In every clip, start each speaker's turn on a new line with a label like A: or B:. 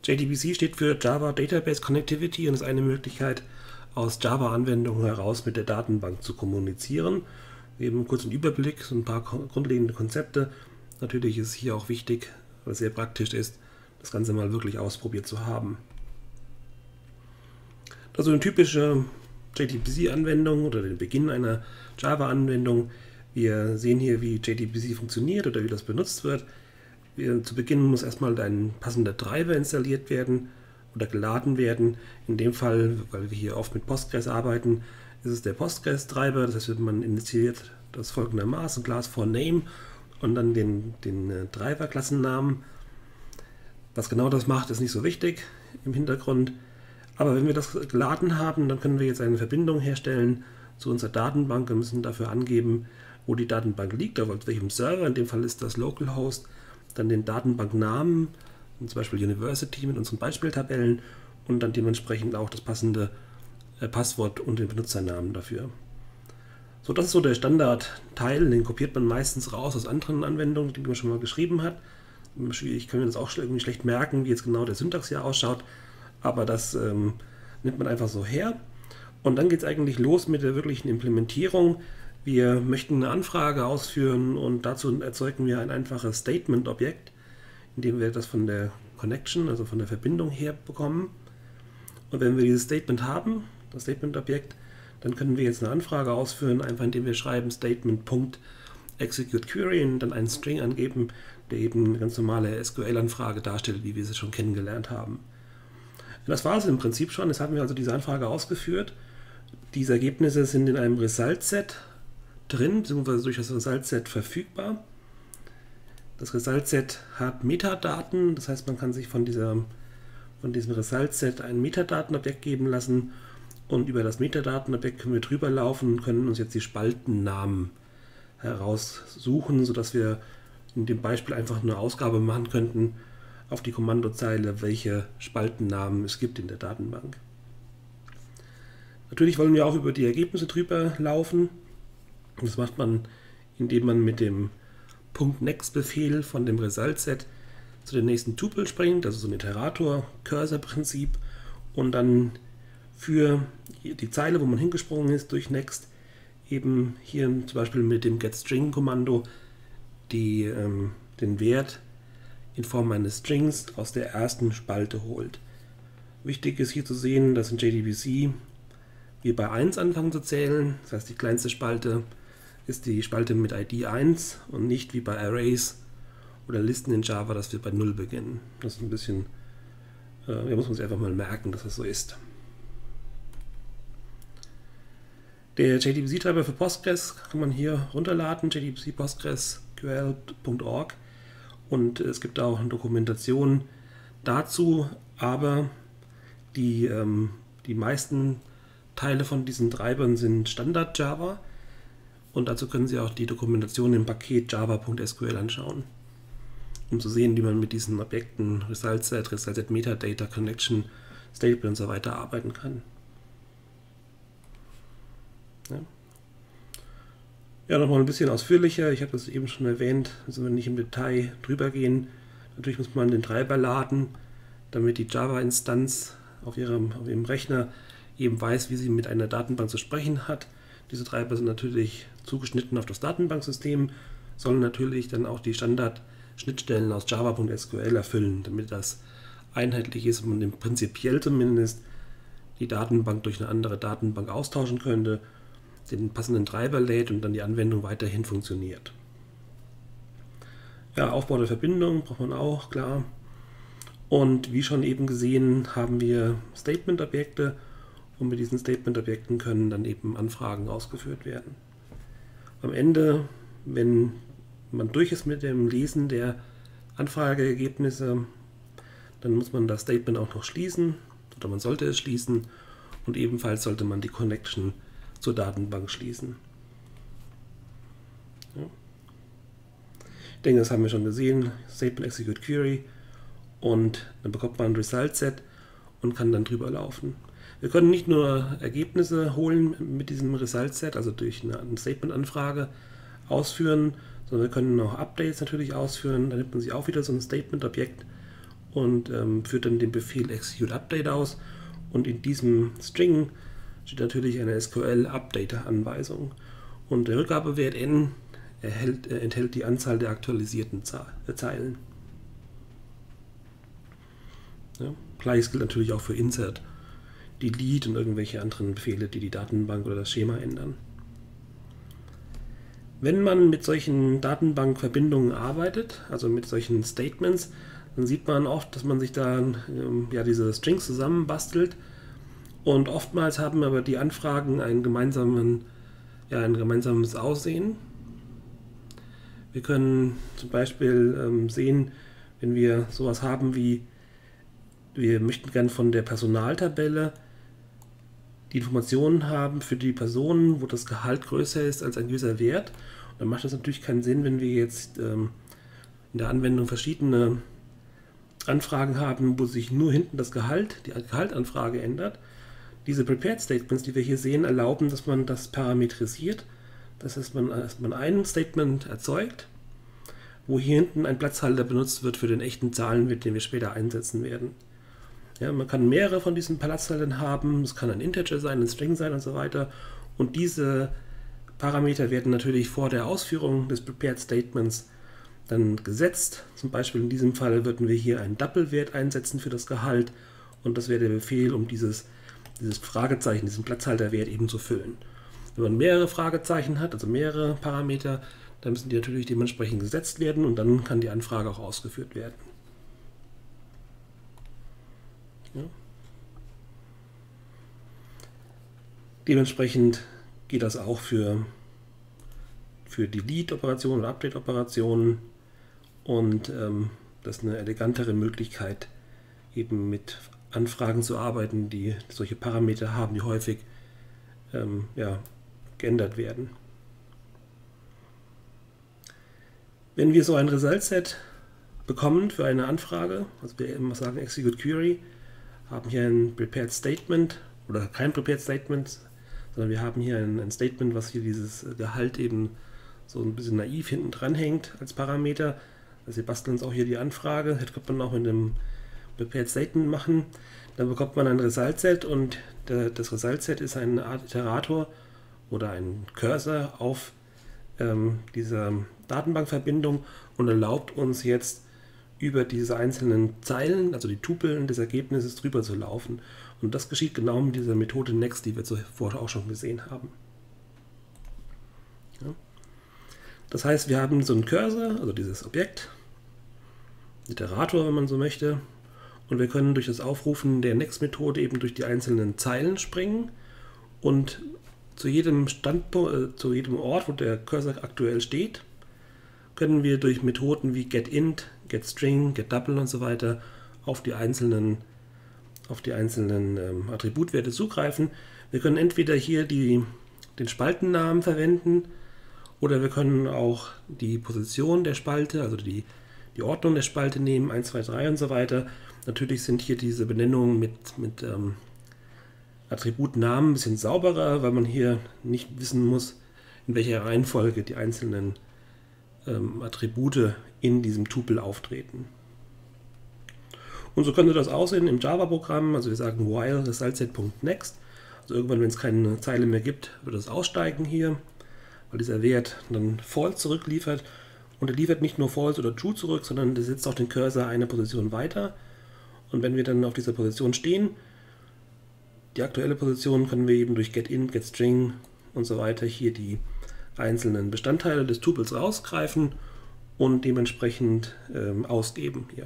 A: JDBC steht für Java Database Connectivity und ist eine Möglichkeit, aus Java-Anwendungen heraus mit der Datenbank zu kommunizieren. Eben kurz einen Überblick, so ein paar grundlegende Konzepte. Natürlich ist hier auch wichtig, was sehr praktisch ist, das Ganze mal wirklich ausprobiert zu haben. Also eine typische JDBC-Anwendung oder den Beginn einer Java-Anwendung. Wir sehen hier, wie JDBC funktioniert oder wie das benutzt wird. Zu Beginn muss erstmal ein passender Treiber installiert werden oder geladen werden. In dem Fall, weil wir hier oft mit Postgres arbeiten, ist es der Postgres-Treiber. Das heißt, man initiiert das folgendermaßen: Class for Name und dann den Treiber-Klassennamen. Was genau das macht, ist nicht so wichtig im Hintergrund. Aber wenn wir das geladen haben, dann können wir jetzt eine Verbindung herstellen zu unserer Datenbank und müssen dafür angeben, wo die Datenbank liegt, auf welchem Server. In dem Fall ist das Localhost. Dann den Datenbanknamen, zum Beispiel University mit unseren Beispieltabellen und dann dementsprechend auch das passende Passwort und den Benutzernamen dafür. So, das ist so der Standardteil, den kopiert man meistens raus aus anderen Anwendungen, die man schon mal geschrieben hat. Ich kann mir das auch irgendwie schlecht merken, wie jetzt genau der Syntax hier ausschaut, aber das nimmt man einfach so her. Und dann geht es eigentlich los mit der wirklichen Implementierung. Wir möchten eine Anfrage ausführen und dazu erzeugen wir ein einfaches Statement-Objekt, indem wir das von der Connection, also von der Verbindung her bekommen. Und wenn wir dieses Statement haben, das Statement-Objekt, dann können wir jetzt eine Anfrage ausführen, einfach indem wir schreiben Statement.executeQuery und dann einen String angeben, der eben eine ganz normale SQL-Anfrage darstellt, wie wir sie schon kennengelernt haben. Das war es im Prinzip schon. Jetzt haben wir also diese Anfrage ausgeführt. Diese Ergebnisse sind in einem Result-Set drin, beziehungsweise durch das Result-Set verfügbar. Das Result-Set hat Metadaten, das heißt, man kann sich von diesem Result-Set ein Metadatenobjekt geben lassen und über das Metadatenobjekt können wir drüber laufen und können uns jetzt die Spaltennamen heraussuchen, sodass wir in dem Beispiel einfach eine Ausgabe machen könnten auf die Kommandozeile, welche Spaltennamen es gibt in der Datenbank. Natürlich wollen wir auch über die Ergebnisse drüber laufen. Das macht man, indem man mit dem .next-Befehl von dem Result-Set zu dem nächsten Tupel springt, also so ein Iterator-Cursor-Prinzip, und dann für die Zeile, wo man hingesprungen ist, durch next, eben hier zum Beispiel mit dem getString-Kommando den Wert in Form eines Strings aus der ersten Spalte holt. Wichtig ist hier zu sehen, dass in JDBC wir bei 1 anfangen zu zählen, das heißt die kleinste Spalte ist die Spalte mit ID 1 und nicht wie bei Arrays oder Listen in Java, dass wir bei 0 beginnen. Das ist ein bisschen, da muss man sich einfach mal merken, dass das so ist. Der JDBC-Treiber für Postgres kann man hier runterladen, JDBC PostgreSQL.org, und es gibt auch eine Dokumentation dazu, aber die meisten Teile von diesen Treibern sind Standard-Java. Und dazu können Sie auch die Dokumentation im Paket java.sql anschauen, um zu sehen, wie man mit diesen Objekten Result-Set, Metadata, Connection, Statement und so weiter arbeiten kann. Ja, nochmal ein bisschen ausführlicher. Ich habe das eben schon erwähnt, also wenn wir nicht im Detail drüber gehen. Natürlich muss man den Treiber laden, damit die Java-Instanz auf ihrem Rechner eben weiß, wie sie mit einer Datenbank zu sprechen hat. Diese Treiber sind natürlich zugeschnitten auf das Datenbanksystem, sollen natürlich dann auch die Standard-Schnittstellen aus java.sql erfüllen, damit das einheitlich ist und man prinzipiell zumindest die Datenbank durch eine andere Datenbank austauschen könnte, den passenden Treiber lädt und dann die Anwendung weiterhin funktioniert. Ja, Aufbau der Verbindung braucht man auch, klar. Und wie schon eben gesehen, haben wir Statement-Objekte. Und mit diesen Statement-Objekten können dann eben Anfragen ausgeführt werden. Am Ende, wenn man durch ist mit dem Lesen der Anfrageergebnisse, dann muss man das Statement auch noch schließen, oder man sollte es schließen, und ebenfalls sollte man die Connection zur Datenbank schließen. Ja. Ich denke, das haben wir schon gesehen, Statement Execute Query, und dann bekommt man ein Result-Set und kann dann drüber laufen. Wir können nicht nur Ergebnisse holen mit diesem Result-Set, also durch eine Statement-Anfrage ausführen, sondern wir können auch Updates natürlich ausführen. Dann nimmt man sich auch wieder so ein Statement-Objekt und führt dann den Befehl execute update aus, und in diesem String steht natürlich eine SQL-Update-Anweisung, und der Rückgabewert n enthält die Anzahl der aktualisierten Zeilen. Ja, Gleiches gilt natürlich auch für insert, delete und irgendwelche anderen Befehle, die die Datenbank oder das Schema ändern. Wenn man mit solchen Datenbankverbindungen arbeitet, also mit solchen Statements, dann sieht man oft, dass man sich da diese Strings zusammenbastelt, und oftmals haben aber die Anfragen ein gemeinsames Aussehen. Wir können zum Beispiel sehen, wenn wir sowas haben wie, wir möchten gerne von der Personaltabelle die Informationen haben für die Personen, wo das Gehalt größer ist als ein gewisser Wert. Und dann macht das natürlich keinen Sinn, wenn wir jetzt in der Anwendung verschiedene Anfragen haben, wo sich nur hinten die Gehaltanfrage ändert. Diese Prepared Statements, die wir hier sehen, erlauben, dass man das parametrisiert. Das heißt, man ein Statement erzeugt, wo hier hinten ein Platzhalter benutzt wird für den echten Zahlenwert, den wir später einsetzen werden. Ja, man kann mehrere von diesen Platzhaltern haben, es kann ein Integer sein, ein String sein und so weiter. Und diese Parameter werden natürlich vor der Ausführung des Prepared Statements dann gesetzt. Zum Beispiel in diesem Fall würden wir hier einen Doppelwert einsetzen für das Gehalt, und das wäre der Befehl, um dieses Fragezeichen, diesen Platzhalterwert eben zu füllen. Wenn man mehrere Fragezeichen hat, also mehrere Parameter, dann müssen die natürlich dementsprechend gesetzt werden, und dann kann die Anfrage auch ausgeführt werden. Ja. Dementsprechend geht das auch für Delete-Operationen oder Update-Operationen, und das ist eine elegantere Möglichkeit, eben mit Anfragen zu arbeiten, die solche Parameter haben, die häufig geändert werden. Wenn wir so ein Result-Set bekommen für eine Anfrage, also wir immer sagen Execute Query, haben hier ein Prepared Statement oder kein Prepared Statement, sondern wir haben hier ein Statement, was hier dieses Gehalt eben so ein bisschen naiv hinten dran hängt als Parameter. Also wir basteln uns auch hier die Anfrage, das könnte man auch mit einem Prepared Statement machen. Dann bekommt man ein Result-Set, und das Result-Set ist eine Art Iterator oder ein Cursor auf dieser Datenbankverbindung und erlaubt uns jetzt über diese einzelnen Zeilen, also die Tupeln des Ergebnisses, drüber zu laufen. Und das geschieht genau mit dieser Methode Next, die wir zuvor auch schon gesehen haben. Ja. Das heißt, wir haben so einen Cursor, also dieses Objekt, Iterator, wenn man so möchte, und wir können durch das Aufrufen der Next-Methode eben durch die einzelnen Zeilen springen, und zu jedem Standpunkt, zu jedem Ort, wo der Cursor aktuell steht, können wir durch Methoden wie getInt, getString, getDouble und so weiter auf die einzelnen Attributwerte zugreifen. Wir können entweder hier den Spaltennamen verwenden, oder wir können auch die Position der Spalte, also die Ordnung der Spalte nehmen, 1, 2, 3 und so weiter. Natürlich sind hier diese Benennungen mit Attributnamen ein bisschen sauberer, weil man hier nicht wissen muss, in welcher Reihenfolge die einzelnen Attribute in diesem Tupel auftreten. Und so könnte das aussehen im Java-Programm. Also wir sagen while resultSet.next. Also irgendwann, wenn es keine Zeile mehr gibt, wird es aussteigen hier, weil dieser Wert dann false zurückliefert. Und er liefert nicht nur false oder true zurück, sondern der setzt auch den Cursor eine Position weiter. Und wenn wir dann auf dieser Position stehen, die aktuelle Position, können wir eben durch getInt, getString und so weiter hier die einzelnen Bestandteile des Tupels rausgreifen und dementsprechend ausgeben hier.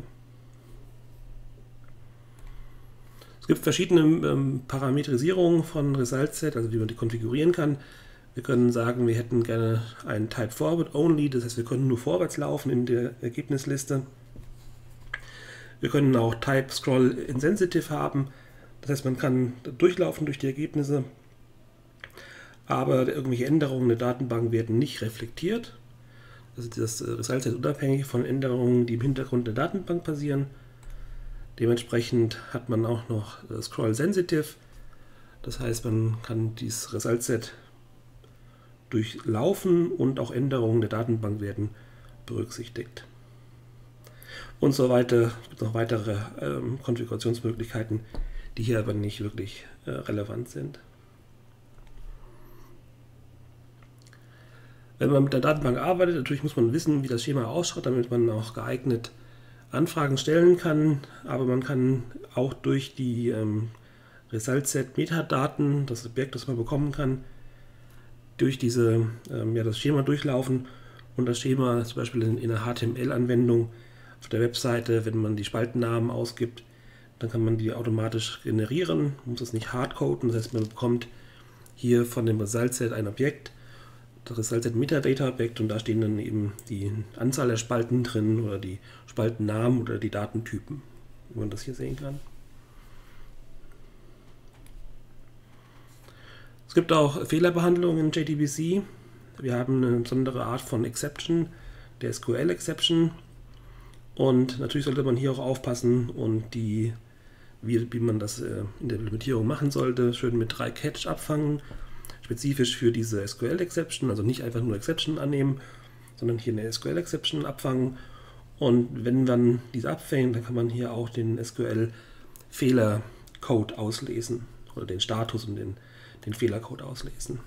A: Es gibt verschiedene Parametrisierungen von Result-Set, also wie man die konfigurieren kann. Wir können sagen, wir hätten gerne ein Type Forward Only, das heißt, wir können nur vorwärts laufen in der Ergebnisliste. Wir können auch Type Scroll Insensitive haben, das heißt, man kann durchlaufen durch die Ergebnisse, aber irgendwelche Änderungen der Datenbank werden nicht reflektiert. Also das Result-Set ist unabhängig von Änderungen, die im Hintergrund der Datenbank passieren. Dementsprechend hat man auch noch Scroll Sensitive, das heißt, man kann dieses Result-Set durchlaufen und auch Änderungen der Datenbank werden berücksichtigt. und so weiter. Es gibt noch weitere Konfigurationsmöglichkeiten, die hier aber nicht wirklich relevant sind. Wenn man mit der Datenbank arbeitet, natürlich muss man wissen, wie das Schema ausschaut, damit man auch geeignet Anfragen stellen kann, aber man kann auch durch die Result-Set Metadaten, das Objekt, das man bekommen kann, durch das Schema durchlaufen und das Schema zum Beispiel in einer HTML-Anwendung auf der Webseite, wenn man die Spaltennamen ausgibt, dann kann man die automatisch generieren, man muss das nicht hardcoden, das heißt man bekommt hier von dem Result-Set ein Objekt, das Result-Set Metadata-Objekt, und da stehen dann eben die Anzahl der Spalten drin oder die Spaltennamen oder die Datentypen, wie man das hier sehen kann. Es gibt auch Fehlerbehandlung in JDBC. Wir haben eine besondere Art von Exception, der SQL-Exception. Und natürlich sollte man hier auch aufpassen und wie man das in der Implementierung machen sollte, schön mit 3 Catch abfangen, spezifisch für diese SQL-Exception, also nicht einfach nur Exception annehmen, sondern hier eine SQL-Exception abfangen. Und wenn dann diese abfängt, dann kann man hier auch den SQL-Fehlercode auslesen oder den Status und den Fehlercode auslesen.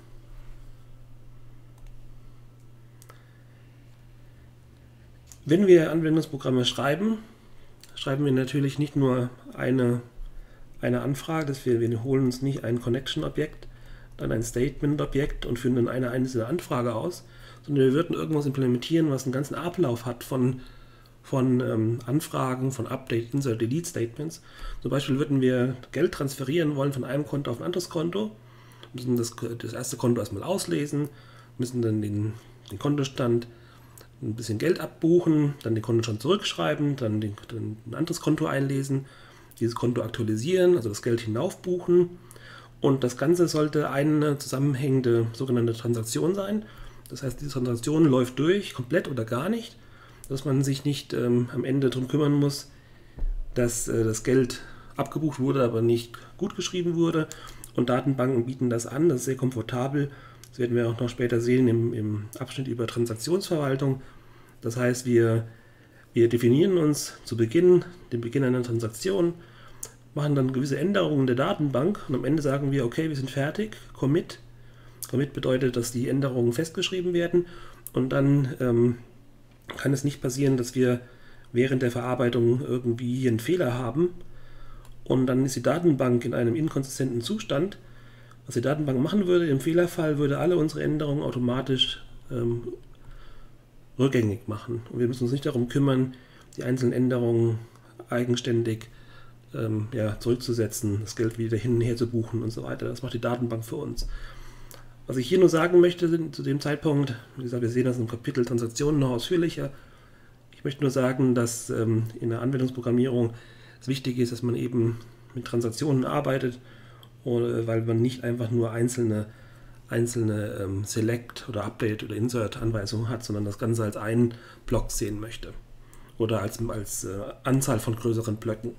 A: Wenn wir Anwendungsprogramme schreiben wir natürlich nicht nur eine Anfrage, dass wir holen uns nicht ein Connection-Objekt, dann ein Statement-Objekt und führen dann eine einzelne Anfrage aus, sondern wir würden irgendwas implementieren, was einen ganzen Ablauf hat von Anfragen, von Update, Insert, Delete-Statements. Zum Beispiel würden wir Geld transferieren wollen von einem Konto auf ein anderes Konto, müssen das erste Konto erstmal auslesen, müssen dann den Kontostand, ein bisschen Geld abbuchen, dann den Kontostand zurückschreiben, dann ein anderes Konto einlesen, dieses Konto aktualisieren, also das Geld hinaufbuchen, und das Ganze sollte eine zusammenhängende sogenannte Transaktion sein. Das heißt, diese Transaktion läuft durch, komplett oder gar nicht, dass man sich nicht am Ende darum kümmern muss, dass das Geld abgebucht wurde, aber nicht gut geschrieben wurde. Und Datenbanken bieten das an, das ist sehr komfortabel. Das werden wir auch noch später sehen im Abschnitt über Transaktionsverwaltung. Das heißt, wir definieren uns den Beginn einer Transaktion, machen dann gewisse Änderungen der Datenbank und am Ende sagen wir, okay, wir sind fertig, Commit. Commit bedeutet, dass die Änderungen festgeschrieben werden, und dann kann es nicht passieren, dass wir während der Verarbeitung irgendwie einen Fehler haben und dann ist die Datenbank in einem inkonsistenten Zustand. Was die Datenbank machen würde, im Fehlerfall würde alle unsere Änderungen automatisch rückgängig machen. Und wir müssen uns nicht darum kümmern, die einzelnen Änderungen eigenständig zurückzusetzen, das Geld wieder hin und her zu buchen und so weiter. Das macht die Datenbank für uns. Was ich hier nur sagen möchte zu dem Zeitpunkt, wie gesagt, wir sehen das im Kapitel Transaktionen noch ausführlicher. Ich möchte nur sagen, dass in der Anwendungsprogrammierung es wichtig ist, dass man eben mit Transaktionen arbeitet, weil man nicht einfach nur einzelne Select- oder Update- oder Insert-Anweisungen hat, sondern das Ganze als einen Block sehen möchte oder als Anzahl von größeren Blöcken.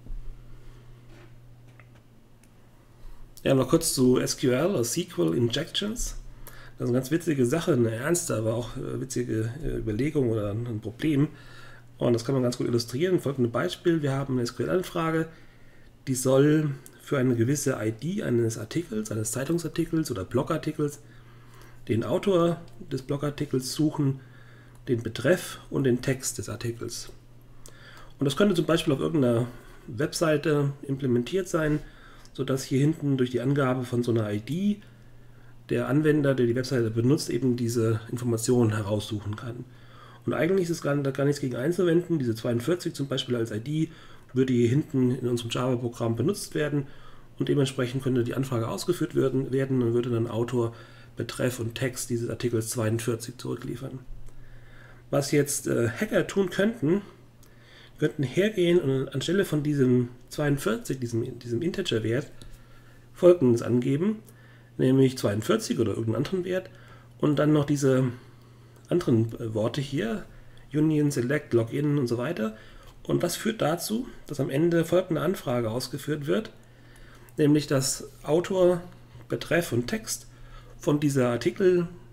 A: Ja, noch kurz zu SQL oder SQL Injections. Das ist eine ganz witzige Sache, eine ernste, aber auch witzige Überlegung oder ein Problem. Und das kann man ganz gut illustrieren. Folgendes Beispiel: Wir haben eine SQL-Anfrage, die soll für eine gewisse ID eines Artikels, eines Zeitungsartikels oder Blogartikels, den Autor des Blogartikels suchen, den Betreff und den Text des Artikels. Und das könnte zum Beispiel auf irgendeiner Webseite implementiert sein, sodass hier hinten durch die Angabe von so einer ID der Anwender, der die Webseite benutzt, eben diese Informationen heraussuchen kann. Und eigentlich ist es gar nichts gegen einzuwenden. Diese 42 zum Beispiel als ID würde hier hinten in unserem Java-Programm benutzt werden und dementsprechend könnte die Anfrage ausgeführt werden und würde dann Autor, Betreff und Text dieses Artikels 42 zurückliefern. Was jetzt Hacker tun könnten hergehen und anstelle von diesem 42, diesem Integer-Wert, Folgendes angeben, nämlich 42 oder irgendeinen anderen Wert und dann noch diese anderen Worte hier, Union, Select, Login und so weiter. Und das führt dazu, dass am Ende folgende Anfrage ausgeführt wird, nämlich dass Autor, Betreff und Text von dieser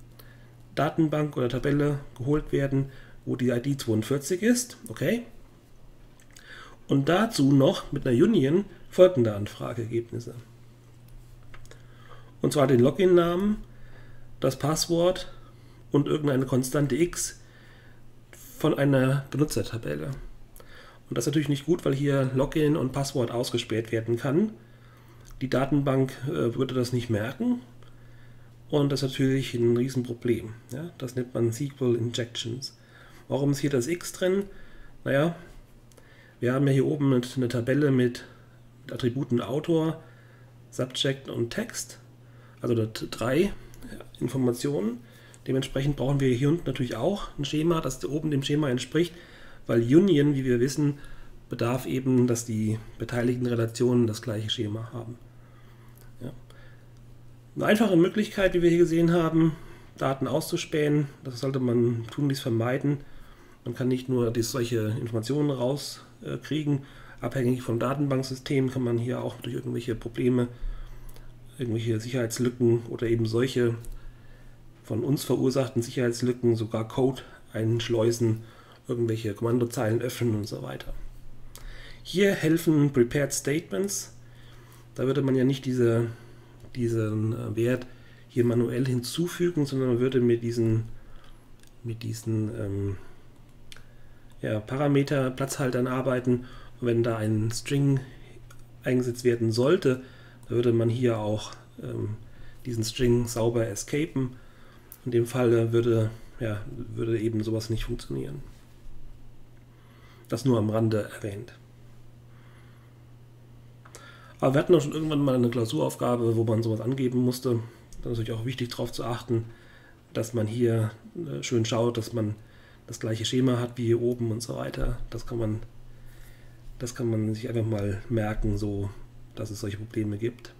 A: Artikel-Datenbank oder Tabelle geholt werden, wo die ID 42 ist. Okay. Und dazu noch mit einer Union folgende Anfrageergebnisse. Und zwar den Login-Namen, das Passwort und irgendeine Konstante x von einer Benutzertabelle. Und das ist natürlich nicht gut, weil hier Login und Passwort ausgespäht werden kann. Die Datenbank würde das nicht merken. Und das ist natürlich ein Riesenproblem. Ja? Das nennt man SQL Injections. Warum ist hier das X drin? Naja, wir haben ja hier oben eine Tabelle mit Attributen Autor, Subject und Text. Also 3 Informationen. Dementsprechend brauchen wir hier unten natürlich auch ein Schema, das oben dem Schema entspricht, weil Union, wie wir wissen, bedarf eben, dass die beteiligten Relationen das gleiche Schema haben. Ja. Eine einfache Möglichkeit, wie wir hier gesehen haben, Daten auszuspähen, das sollte man tunlichst vermeiden. Man kann nicht nur solche Informationen rauskriegen, abhängig vom Datenbanksystem kann man hier auch durch irgendwelche Probleme, irgendwelche Sicherheitslücken oder eben solche von uns verursachten Sicherheitslücken, sogar Code einschleusen, irgendwelche Kommandozeilen öffnen und so weiter. Hier helfen Prepared Statements. Da würde man ja nicht diesen Wert hier manuell hinzufügen, sondern man würde mit diesen Parameter Platzhaltern arbeiten. Und wenn da ein String eingesetzt werden sollte, dann würde man hier auch diesen String sauber escapen. In dem Fall würde eben sowas nicht funktionieren. Das nur am Rande erwähnt. Aber wir hatten auch schon irgendwann mal eine Klausuraufgabe, wo man sowas angeben musste. Da ist natürlich auch wichtig darauf zu achten, dass man hier schön schaut, dass man das gleiche Schema hat wie hier oben und so weiter. Das kann man sich einfach mal merken, so dass es solche Probleme gibt.